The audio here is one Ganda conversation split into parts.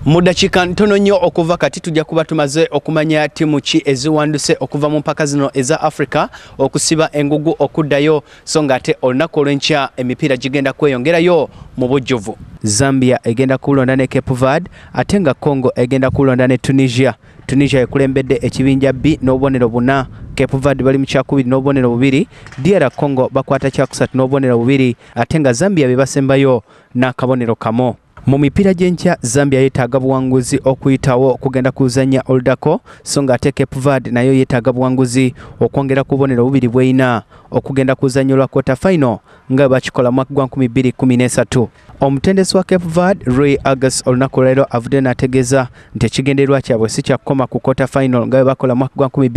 Mudakika ntono nnyo okuva kati tujja kuba tumaze okumanya timu ki eziwanduse okuva mu mpaka zino eza Africa okusiba engugu okuddayo so nga ate olunaku olw'enkya emipiira gigenda kweyongerayo mu bujjuvu. Zambia egenda kulonda ne Cape Verde ate nga Congo egenda kulonda ne Tunisia. Tunisia ekulembedde ekibinja B n'obubonero 4. Cape Verde bali mu kyakubiri n'obubonero 2. DR Congo bakwata kyakusatu n'obubonero 2 ate nga Zambia bebasembayo n'akabonero kamo. Mu mipiira gy'enkya Zambia yeetaaga buwanguzi okuyitawo okugenda kuzannya Oldako so nga ate Cape Verde nayo yeetaaga buwanguzi okwongera ku bubonero 2 bweyina okugenda kuzannya olwa quarter final nga bakikola mu 2013. Omutendesi wa Cape Verde Roy August olunaku leero avudde n'ategeeza nti ekigendererwa kyabwe si kyakukoma ku quarter final nga bakola mu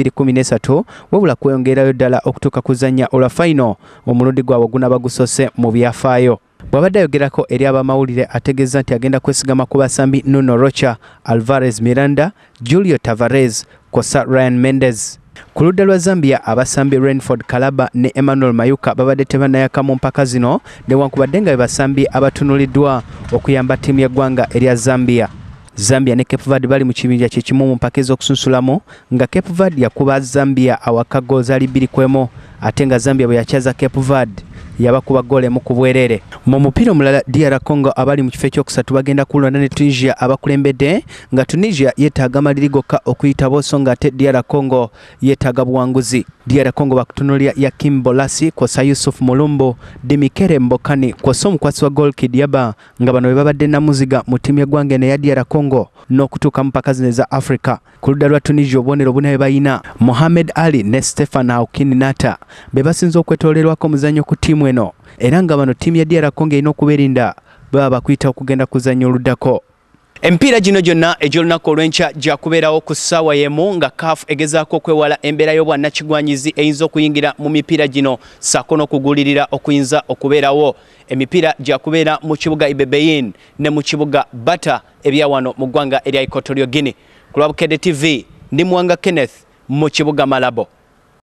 2013 wabula kweyongerayo ddala okutuuka kuzannya olwa final omulundi gwabwe gunaaba gusose mu byafaayo. Bwabadde ayogerako eri abamawulire ategeeza nti agenda kwesigama ku basambi Nuno Rocha, Alvarez Miranda, Julio Tavares, Kosa Ryan Mendes. Ku ludda lwa Zambia abasambi Renford Kalaba ne Emmanuel Mayuka babadde tebannayaka mu mpaka zino newankubadde nga basambi abatunuliddwa okuyamba ttiimu y'eggwanga erya Zambia. Zambia ne Cape Verde bali mu kibinja kye kimu mu mpaka ez'okusunsulamu nga Cape Verde yakuba Zambia awaka goozi 2-1 ate nga Zambia bwe yakyaza Cape Verde yabakuba goal emu ku bwerere. Mu mupiira omulala DR Congo abali mu kifo ekyokusatu bagenda kulonda ne Tunisia abakulembedde nga Tunisia yeetaaga maliri gokka okuyitabo so nga ate DR Congo yeetaaga buwanguzi. DR Congo bakutunulya Yakim Bolasi Kosa Yusuf Mulumbo Demikere Mbokani Kosa omukwasi wa goal Kidiaba nga bano babadde namuziga mu ttiimu y'eggwanga eno eya DR Congo n'okutuuka mu mpaka zino eza Africa. Ku ludda lwa Tunisia obubonero buna bayina Mohamed Ali ne Stefan Aukini Nata be basinze okwetoolerwako omuzannyo ku ttiimu eno era nga bano ttiimu ya DR Congo erina okubeerinda baba bakuyita okugenda kuzannya oluddako. Empiira gino gyonna egy'olunaku olw'enkya gya kubeerawo ku ssaawa y'emu nga CAF egezaako okwewala embeera y'obwannakigwanyizi eyinza okuyingira mu mipiira gino ssaako n'okugulirira okuyinza okubeerawo. Emipiira gya kubeera mu kibuga Ibebeyin ne mu kibuga Bata ebya wano mu ggwanga erya Equatorial Guinea. Ku lwa Bukedde TV ndi Mwanga Kenneth mu kibuga Malabo.